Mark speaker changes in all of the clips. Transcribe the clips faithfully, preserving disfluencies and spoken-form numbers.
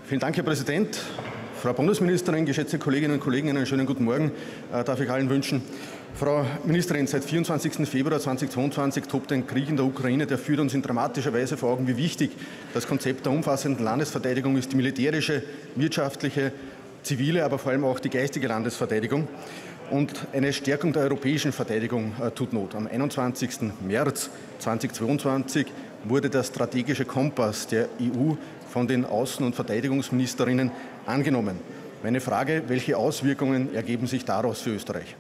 Speaker 1: Vielen Dank, Herr Präsident. Frau Bundesministerin, geschätzte Kolleginnen und Kollegen, einen schönen guten Morgen äh, darf ich allen wünschen. Frau Ministerin, seit vierundzwanzigsten Februar zweitausendzweiundzwanzig tobt ein Krieg in der Ukraine, der führt uns in dramatischer Weise vor Augen, wie wichtig das Konzept der umfassenden Landesverteidigung ist, die militärische, wirtschaftliche, zivile, aber vor allem auch die geistige Landesverteidigung. Und eine Stärkung der europäischen Verteidigung äh, tut Not. Am einundzwanzigsten März zweitausendzweiundzwanzig wurde der strategische Kompass der E U von den Außen- und Verteidigungsministerinnen angenommen. Meine Frage: Welche Auswirkungen ergeben sich daraus für Österreich?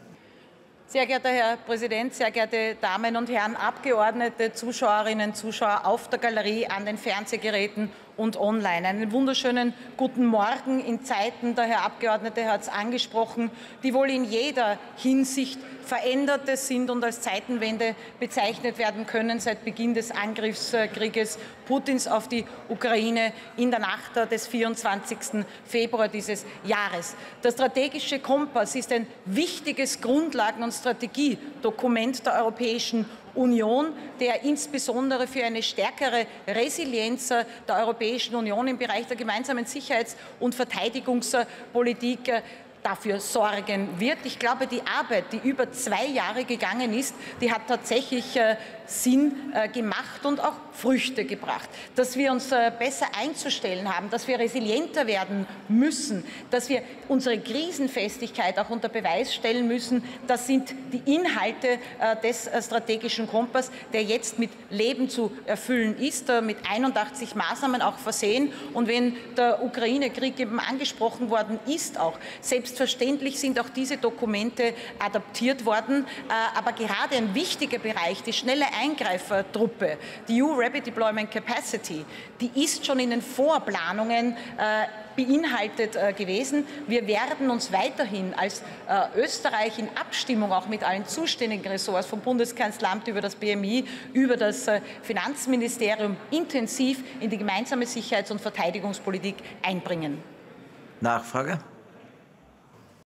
Speaker 2: Sehr geehrter Herr Präsident, sehr geehrte Damen und Herren Abgeordnete, Zuschauerinnen und Zuschauer auf der Galerie, an den Fernsehgeräten und online. Einen wunderschönen guten Morgen in Zeiten, der Herr Abgeordnete hat es angesprochen, die wohl in jeder Hinsicht veränderte sind und als Zeitenwende bezeichnet werden können seit Beginn des Angriffskrieges Putins auf die Ukraine in der Nacht des vierundzwanzigsten Februar dieses Jahres. Der strategische Kompass ist ein wichtiges Grundlagen- und Strategiedokument der Europäischen Union, der insbesondere für eine stärkere Resilienz der Europäischen Union im Bereich der gemeinsamen Sicherheits- und Verteidigungspolitik dafür sorgen wird. Ich glaube, die Arbeit, die über zwei Jahre gegangen ist, die hat tatsächlich äh, Sinn äh, gemacht und auch Früchte gebracht. Dass wir uns äh, besser einzustellen haben, dass wir resilienter werden müssen, dass wir unsere Krisenfestigkeit auch unter Beweis stellen müssen, das sind die Inhalte äh, des äh, strategischen Kompass, der jetzt mit Leben zu erfüllen ist, äh, mit einundachtzig Maßnahmen auch versehen. Und wenn der Ukraine-Krieg eben angesprochen worden ist, auch selbstverständlich sind auch diese Dokumente adaptiert worden. Äh, aber gerade ein wichtiger Bereich, die schnelle Eingreifertruppe, die E U Rapid Deployment Capacity, die ist schon in den Vorplanungen äh, beinhaltet äh, gewesen. Wir werden uns weiterhin als äh, Österreich in Abstimmung auch mit allen zuständigen Ressorts vom Bundeskanzleramt über das B M I, über das äh, Finanzministerium intensiv in die gemeinsame Sicherheits- und Verteidigungspolitik einbringen.
Speaker 3: Nachfrage.